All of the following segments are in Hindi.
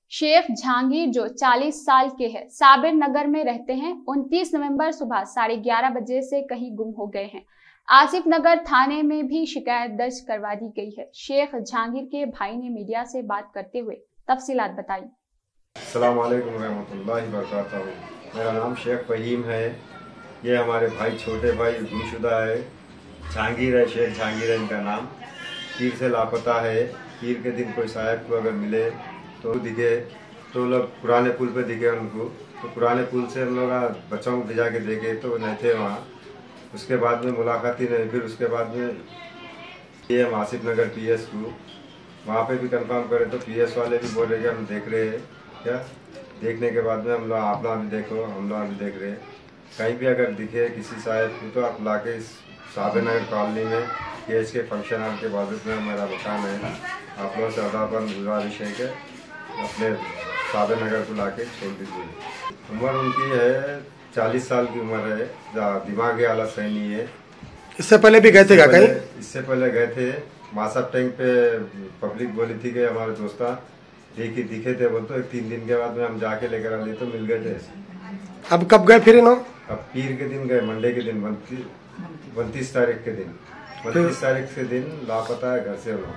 शेख जहांगीर जो 40 साल के हैं, साबिर नगर में रहते हैं, 29 नवंबर सुबह 11:30 बजे से कहीं गुम हो गए हैं। आसिफ नगर थाने में भी शिकायत दर्ज करवा दी गई है। शेख जहांगीर के भाई ने मीडिया से बात करते हुए तफसीलात बताई। अस्सलाम वालेकुम रहमतुल्लाहि वबरकातुहू। मेरा नाम शेख फहीम है। ये हमारे भाई, छोटे भाई गुमशुदा है। जहांगीर है, शेख जहांगीर है इनका नाम। पीर से लापता है। पीर के दिन कोई साहब को अगर मिले तो दिखे तो लोग पुराने पुल पे दिखे उनको, तो पुराने पुल से हम लोग बच्चों को भिजा के देखे तो नहीं थे वहाँ। उसके बाद में मुलाकात ही नहीं। फिर उसके बाद में ये हम आसिफ नगर पीएस को वहाँ पे भी कंफर्म करें तो पीएस वाले भी बोल रहे कि हम देख रहे हैं। क्या देखने के बाद में हम लोग आप लोग भी देखो, हम लोग भी देख रहे हैं। कहीं भी अगर दिखे किसी साहब को तो आप लाके इस साबिर नगर कॉलोनी में केस के फंक्शन हॉल के बाजू में मेरा मकान है। आप लोग से अदाबन गुजारिश है कि अपने साबिर नगर को लाके छोड़ दीजिए। उम्र उनकी है 40 साल की उम्र है। दिमागी हालत सही नहीं है। इससे पहले भी गए थे क्या कहीं? इससे पहले गए थे मासाब टैंक पे। पब्लिक बोली थी कि हमारे दोस्ता दिखे थे, वो तो 3 दिन के बाद में हम जाके लेकर आ लिए तो मिल गए थे। अब कब गए फिर इन्हों? अब पीर के दिन गए, मंडे के दिन, 29 तारीख के दिन। 29 तारीख के दिन लापता है घर से लोग।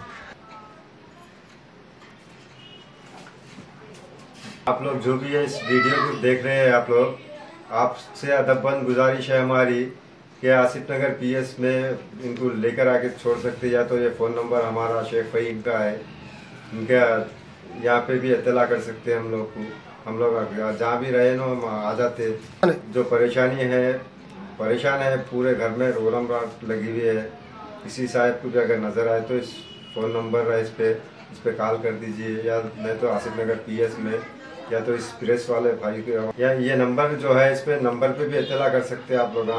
आप लोग जो भी है इस वीडियो को देख रहे हैं, आप लोग, आपसे अदबन गुजारिश है हमारी कि आसिफ नगर पीएस में इनको लेकर आके छोड़ सकते, या तो ये फ़ोन नंबर हमारा शेख फहीम का है, इनके यहाँ पे भी इत्तला कर सकते हैं हम लोग को। हम लोग जहाँ भी रहे ना हम आ जाते। जो परेशानी है, परेशान है पूरे घर में, रोलम राट लगी हुई है। किसी साहब को भी अगर नज़र आए तो इस फ़ोन नंबर है, इस पे कॉल कर दीजिए, या नहीं तो आसिफ नगर पीएस में, या तो इस प्रेस वाले भाई को, या ये नंबर जो है इस पे नंबर पे भी इत्तला कर सकते हैं आप लोग।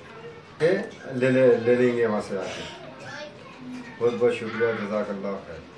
ले लेंगे वहाँ से आके। बहुत बहुत शुक्रिया, जज़ाकल्लाह खैर।